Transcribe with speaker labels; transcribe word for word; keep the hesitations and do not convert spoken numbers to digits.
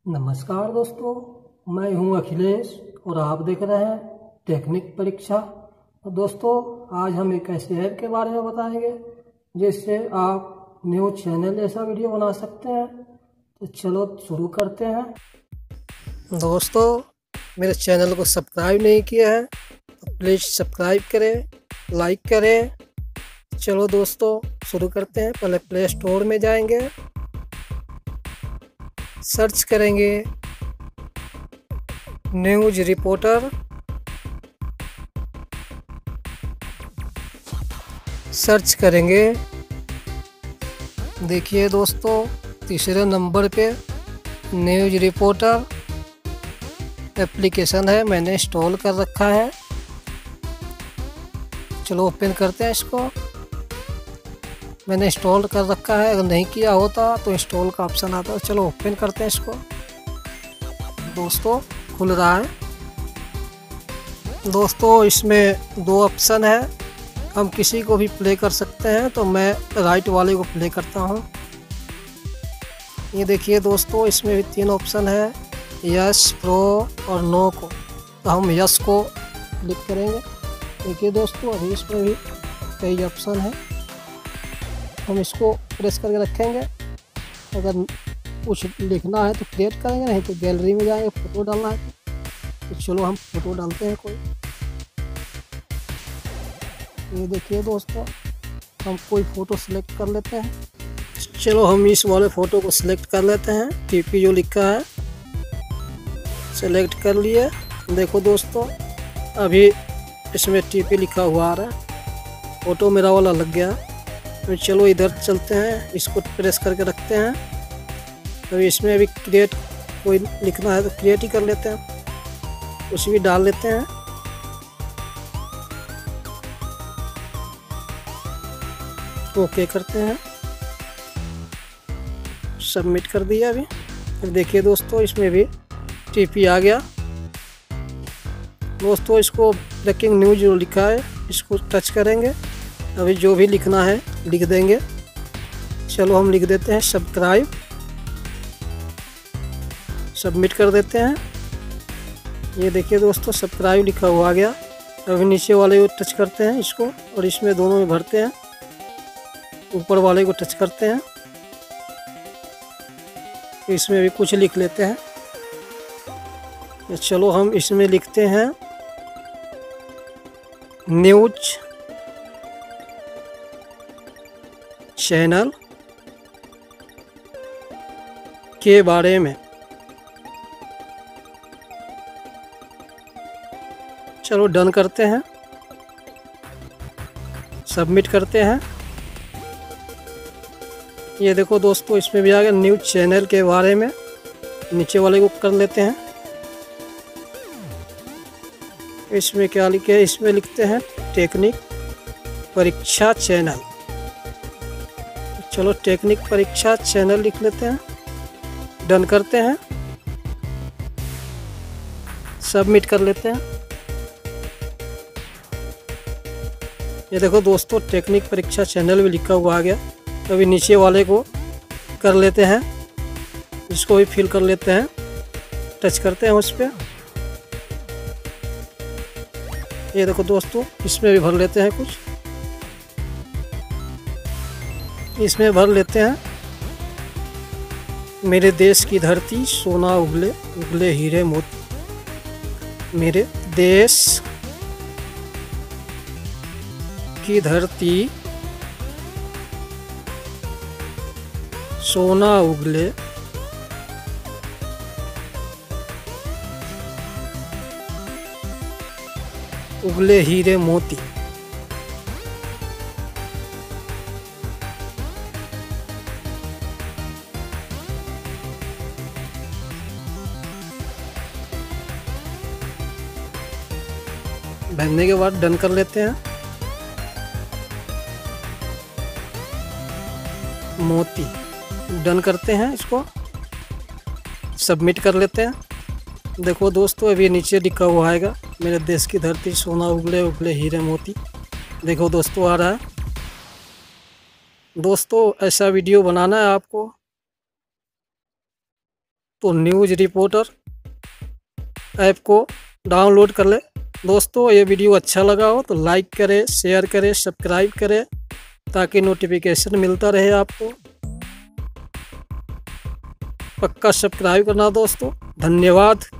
Speaker 1: नमस्कार दोस्तों, मैं हूं अखिलेश और आप देख रहे हैं टेक्निक परीक्षा। तो दोस्तों, आज हम एक ऐसे ऐप के बारे में बताएंगे जिससे आप न्यूज चैनल जैसा वीडियो बना सकते हैं। तो चलो शुरू करते हैं। दोस्तों, मेरे चैनल को सब्सक्राइब नहीं किया है तो प्लीज़ सब्सक्राइब करें, लाइक करें। चलो दोस्तों शुरू करते हैं। पहले प्ले स्टोर में जाएंगे, सर्च करेंगे न्यूज रिपोर्टर, सर्च करेंगे। देखिए दोस्तों, तीसरे नंबर पे न्यूज रिपोर्टर एप्लीकेशन है, मैंने इंस्टॉल कर रखा है। चलो ओपन करते हैं इसको। मैंने इंस्टॉल कर रखा है, अगर नहीं किया होता तो इंस्टॉल का ऑप्शन आता है। चलो ओपन करते हैं इसको। दोस्तों खुल रहा है। दोस्तों इसमें दो ऑप्शन है, हम किसी को भी प्ले कर सकते हैं, तो मैं राइट वाले को प्ले करता हूँ। ये देखिए दोस्तों, इसमें भी तीन ऑप्शन है, यस, प्रो और नो को। तो हम यस को क्लिक करेंगे। देखिए दोस्तों, अभी इसमें भी कई ऑप्शन है, हम इसको प्रेस करके रखेंगे। अगर कुछ लिखना है तो क्रिएट करेंगे, नहीं तो गैलरी में जाएंगे। फ़ोटो डालना है तो चलो हम फ़ोटो डालते हैं कोई। ये देखिए दोस्तों, हम कोई फ़ोटो सिलेक्ट कर लेते हैं। चलो हम इस वाले फ़ोटो को सिलेक्ट कर लेते हैं। टीपी जो लिखा है सिलेक्ट कर लिए। देखो दोस्तों, अभी इसमें टीपी लिखा हुआ आ रहा है, फ़ोटो मेरा वाला लग गया। तो चलो इधर चलते हैं, इसको प्रेस करके रखते हैं। तो इसमें अभी क्रिएट कोई लिखना है तो क्रिएट ही कर लेते हैं, कुछ भी डाल लेते हैं। ओके करते हैं, सबमिट कर दिया अभी। फिर देखिए दोस्तों, इसमें भी टीपी आ गया। दोस्तों इसको ब्रेकिंग न्यूज जो लिखा है इसको टच करेंगे, अभी जो भी लिखना है लिख देंगे। चलो हम लिख देते हैं सब्सक्राइब, सबमिट कर देते हैं। ये देखिए दोस्तों, सब्सक्राइब लिखा हुआ आ गया। अभी नीचे वाले को टच करते हैं इसको, और इसमें दोनों में भरते हैं। ऊपर वाले को टच करते हैं, इसमें भी कुछ लिख लेते हैं। चलो हम इसमें लिखते हैं न्यूज चैनल के बारे में। चलो डन करते हैं, सबमिट करते हैं। ये देखो दोस्तों, इसमें भी आ गया न्यूज चैनल के बारे में। नीचे वाले को कर लेते हैं। इसमें क्या लिखे है, इसमें लिखते हैं टेक्निक परीक्षा चैनल। चलो टेक्निक परीक्षा चैनल लिख लेते हैं, डन करते हैं, सबमिट कर लेते हैं। ये देखो दोस्तों, टेक्निक परीक्षा चैनल भी लिखा हुआ आ गया। अभी नीचे वाले को कर लेते हैं, इसको भी फिल कर लेते हैं, टच करते हैं उस पर। ये देखो दोस्तों, इसमें भी भर लेते हैं कुछ, इसमें भर लेते हैं मेरे देश की धरती सोना उगले उगले हीरे मोती। मेरे देश की धरती सोना उगले उगले हीरे मोती। भरने के बाद डन कर लेते हैं। मोती डन करते हैं, इसको सबमिट कर लेते हैं। देखो दोस्तों, अभी नीचे लिखा हुआ आएगा मेरे देश की धरती सोना उगले उगले हीरे मोती। देखो दोस्तों आ रहा है। दोस्तों ऐसा वीडियो बनाना है आपको तो न्यूज़ रिपोर्टर ऐप को डाउनलोड कर ले। दोस्तों ये वीडियो अच्छा लगा हो तो लाइक करें, शेयर करें, सब्सक्राइब करें ताकि नोटिफिकेशन मिलता रहे आपको। पक्का सब्सक्राइब करना दोस्तों। धन्यवाद।